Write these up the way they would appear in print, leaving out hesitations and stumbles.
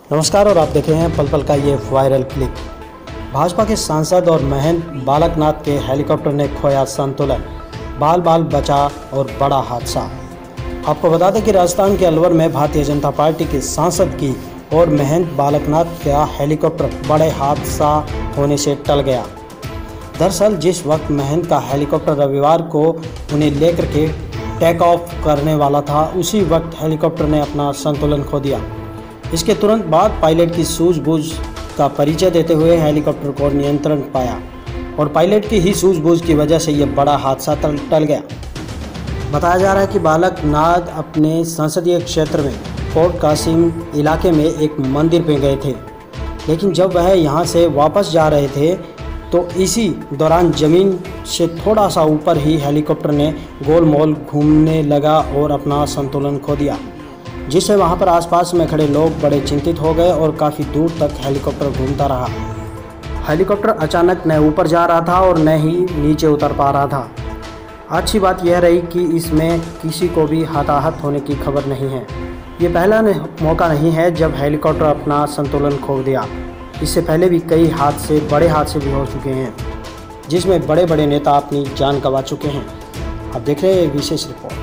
नमस्कार और आप देख रहे हैं पल पल का ये वायरल क्लिप। भाजपा के सांसद और महंत बालकनाथ के हेलीकॉप्टर ने खोया संतुलन, बाल बाल बचा और बड़ा हादसा। आपको बता दें कि राजस्थान के अलवर में भारतीय जनता पार्टी के सांसद की और महंत बालकनाथ का हेलीकॉप्टर बड़े हादसा होने से टल गया। दरअसल जिस वक्त महंत का हेलीकॉप्टर रविवार को उन्हें लेकर के टेक ऑफ करने वाला था, उसी वक्त हेलीकॉप्टर ने अपना संतुलन खो दिया। इसके तुरंत बाद पायलट की सूझबूझ का परिचय देते हुए हेलीकॉप्टर को नियंत्रण पाया और पायलट की ही सूझबूझ की वजह से यह बड़ा हादसा टल गया। बताया जा रहा है कि बालकनाथ अपने संसदीय क्षेत्र में कोट कासिम इलाके में एक मंदिर पे गए थे, लेकिन जब वह यहां से वापस जा रहे थे तो इसी दौरान ज़मीन से थोड़ा सा ऊपर ही हेलीकॉप्टर ने गोलमोल घूमने लगा और अपना संतुलन खो दिया, जिससे वहां पर आसपास में खड़े लोग बड़े चिंतित हो गए और काफ़ी दूर तक हेलीकॉप्टर घूमता रहा। हेलीकॉप्टर अचानक न ऊपर जा रहा था और न ही नीचे उतर पा रहा था। अच्छी बात यह रही कि इसमें किसी को भी हताहत होने की खबर नहीं है। ये पहला मौका नहीं है जब हेलीकॉप्टर अपना संतुलन खो दिया। इससे पहले भी कई बड़े हादसे भी हो चुके हैं, जिसमें बड़े बड़े नेता अपनी जान गंवा चुके हैं। आप देख रहे हैं एक विशेष रिपोर्ट।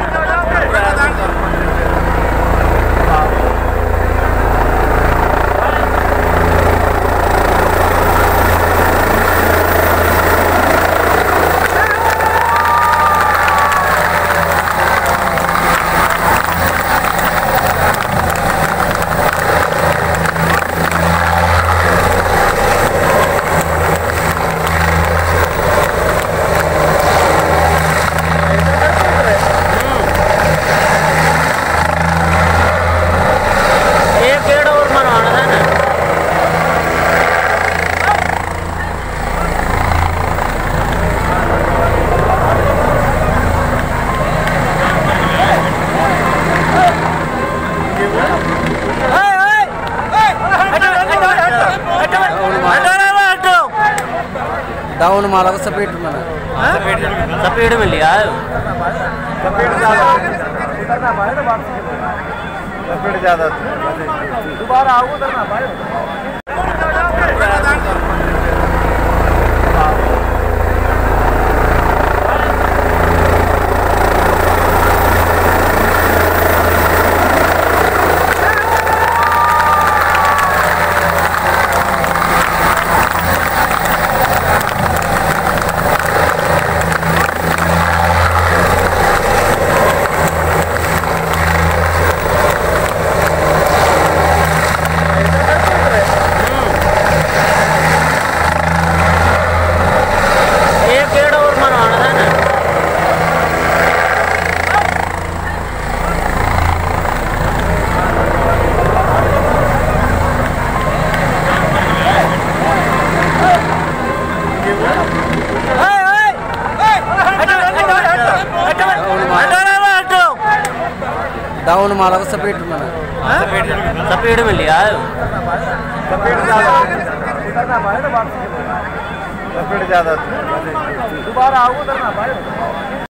डाउन मारा तो स्पीड में स्पीड में लिया है। स्पीड ज़्यादा दोबारा आओ उधर ना भाई। डाउन मारा तो स्पीड में स्पीड में लिया है। स्पीड ज़्यादा दोबारा आओ उधर ना भाई।